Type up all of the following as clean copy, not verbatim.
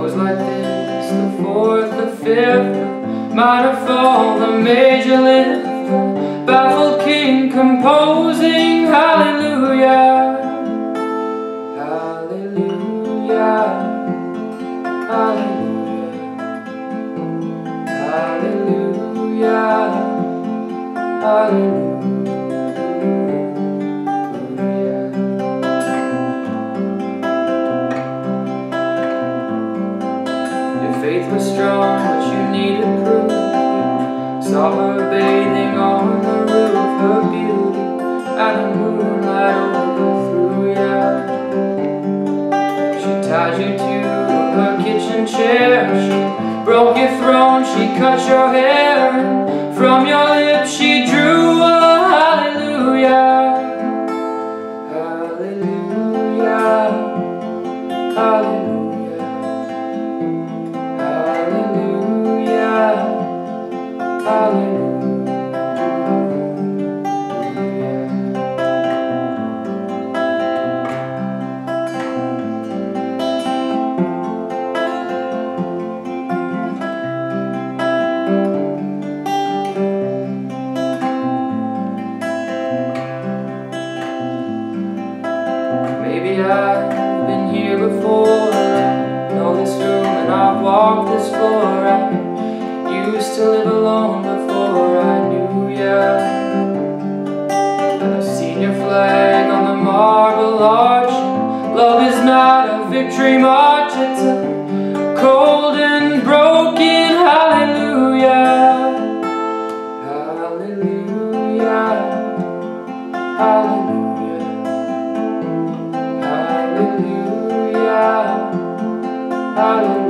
goes like this: the fourth, the fifth, the minor fall, the major lift, the baffled king composing hallelujah, hallelujah, hallelujah, hallelujah, hallelujah. Faith was strong, but you needed proof. You saw her bathing on the roof, her beauty and the moonlight overthrew ya. She tied you to her kitchen chair, she broke your throne, she cut your hair, and from your lips she drew a hallelujah, hallelujah, hallelujah. Maybe I've been here before, I know this room and I've walked this floor. I used to live alone before I knew ya, and I've seen your flag on the marble arch. Love is not a victory march, it's a cold and broken hallelujah, hallelujah, hallelujah, hallelujah, hallelujah.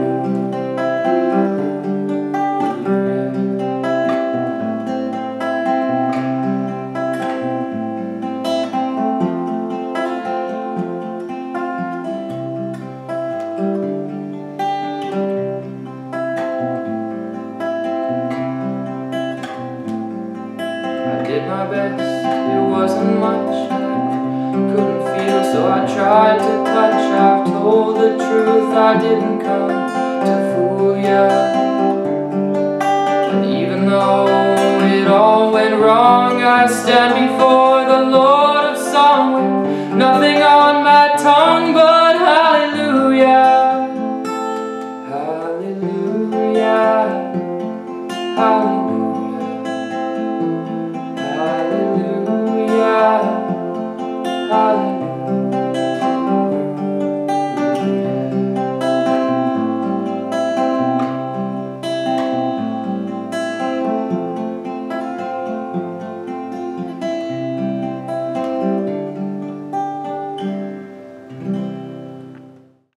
I did my best, it wasn't much, I couldn't feel so I tried to touch. I've told the truth, I didn't come to fool ya, and even though it all went wrong, I stand before the Lord